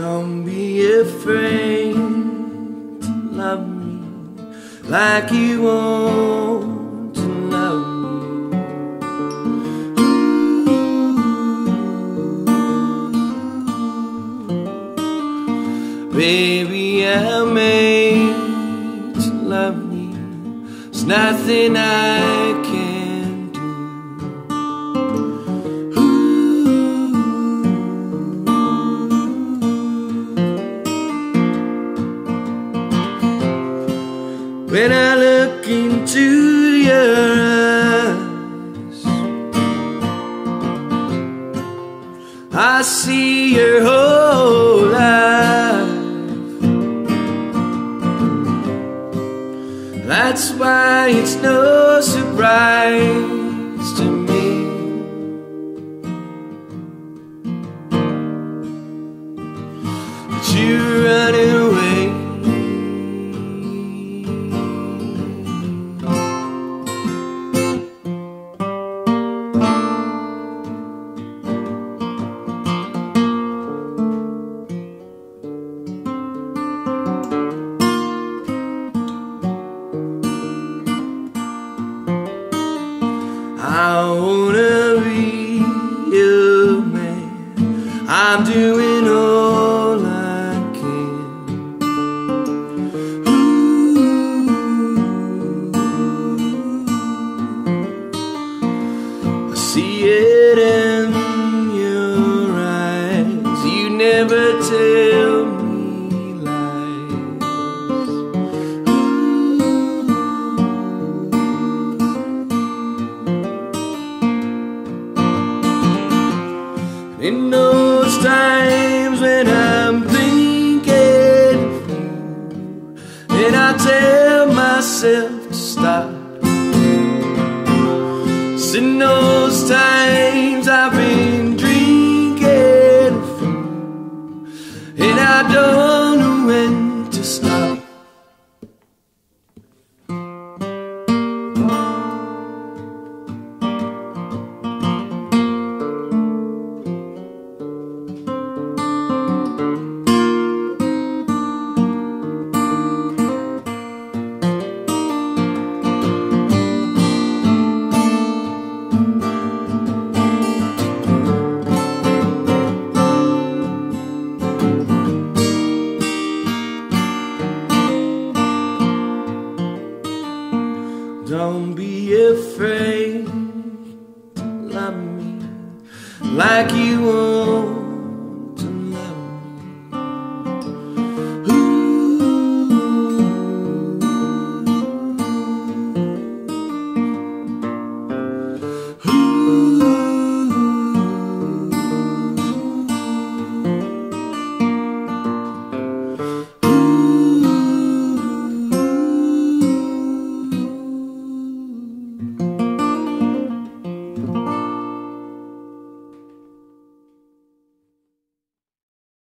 Don't be afraid to love me like you want to love me. Baby, I'm made to love me. There's nothing I can do. When I look into your eyes, I see your whole life. That's why it's no surprise to me that you're running away. I wanna be your man. I'm doing all I can. I see it in your eyes. You never tell me lies. In those times when I'm thinking of you, and I tell myself to stop. It's in those times I've been drinking of you, and I don't know when to stop. Don't be afraid to love me like you want.